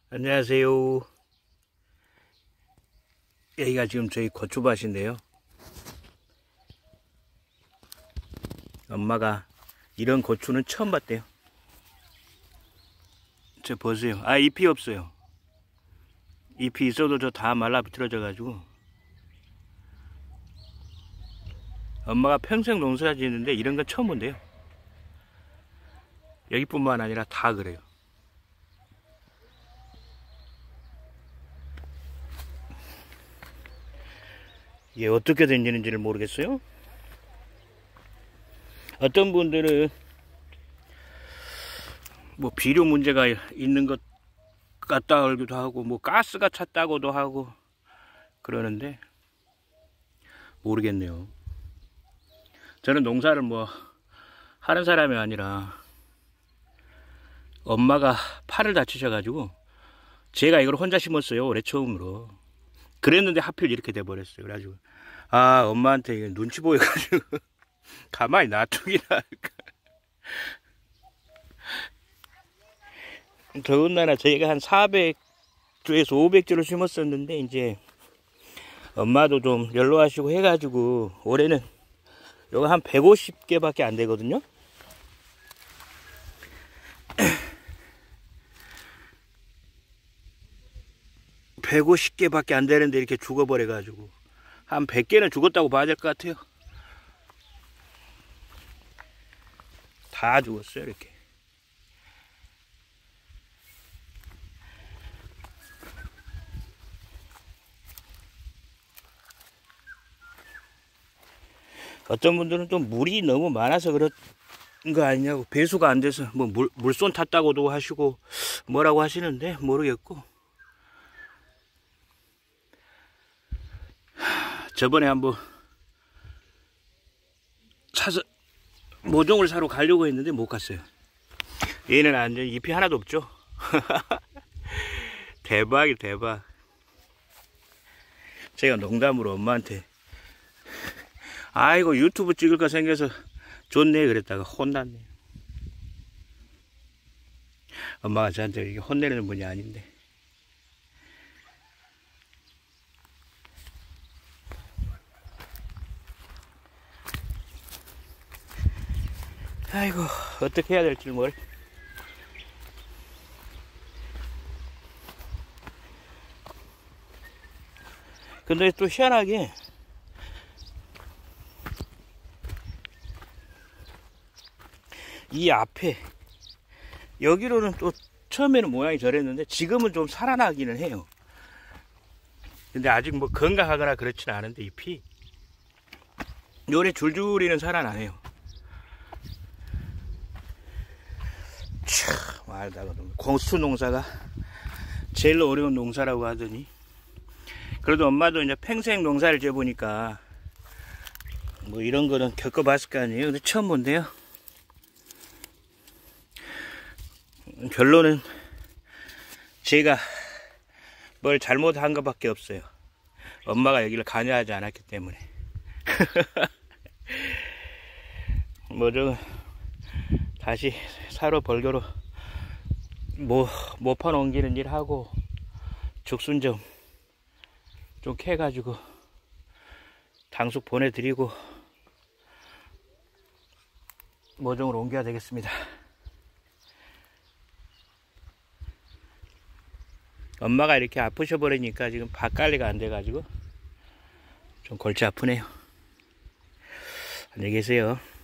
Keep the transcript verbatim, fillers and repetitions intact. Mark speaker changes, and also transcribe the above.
Speaker 1: 안녕하세요. 여기가 지금 저희 고추밭인데요. 엄마가 이런 고추는 처음 봤대요. 저 보세요. 아, 잎이 없어요. 잎이 있어도 저 다 말라 비틀어져 가지고. 엄마가 평생 농사 짓는데 이런 건 처음 본대요. 여기뿐만 아니라 다 그래요. 이게 어떻게 된 일인지를 모르겠어요. 어떤 분들은 뭐 비료 문제가 있는 것 같다 그러기도 하고, 뭐 가스가 찼다고도 하고 그러는데 모르겠네요. 저는 농사를 뭐 하는 사람이 아니라 엄마가 팔을 다치셔가지고 제가 이걸 혼자 심었어요. 올해 처음으로. 그랬는데 하필 이렇게 돼버렸어요. 그래가지고 아, 엄마한테 이거 눈치 보여가지고 가만히 놔두기나 할까. 더군다나 저희가 한 사백 주에서 오백 주를 심었었는데 이제 엄마도 좀 연로하시고 해가지고 올해는 요거 한 백오십 개밖에 안 되거든요. 백오십 개밖에 안 되는데 이렇게 죽어버려가지고 한 백 개는 죽었다고 봐야 될 것 같아요. 다 죽었어요. 이렇게. 어떤 분들은 또 물이 너무 많아서 그런 거 아니냐고, 배수가 안 돼서 뭐 물, 물손 탔다고도 하시고 뭐라고 하시는데 모르겠고, 저번에 한번 사서 모종을 사러 가려고 했는데 못 갔어요. 얘는 완전 잎이 하나도 없죠. 대박이 대박. 제가 농담으로 엄마한테 아이고 유튜브 찍을 거 생겨서 좋네 그랬다가 혼났네. 엄마가 저한테 이게 혼내는 분이 아닌데. 아이고 어떻게 해야 될지 뭘. 근데 또 희한하게 이 앞에 여기로는 또 처음에는 모양이 저랬는데 지금은 좀 살아나기는 해요. 근데 아직 뭐 건강하거나 그렇지는 않은데 잎이 요래 줄줄이는 살아나네요. 참 말다가 고수 농사가 제일 어려운 농사라고 하더니, 그래도 엄마도 이제 평생 농사를 지어보니까 뭐 이런 거는 겪어봤을 거 아니에요. 근데 처음 본데요. 결론은 제가 뭘 잘못한 것밖에 없어요. 엄마가 여기를 관여하지 않았기 때문에. 뭐 좀 다시 사로 벌교로 뭐 모파 옮기는 일 하고 죽순 좀 좀 캐가지고 당숙 보내드리고 모종으로 옮겨야 되겠습니다. 엄마가 이렇게 아프셔 버리니까 지금 밥 관리가 안 돼가지고 좀 골치 아프네요. 안녕히 계세요.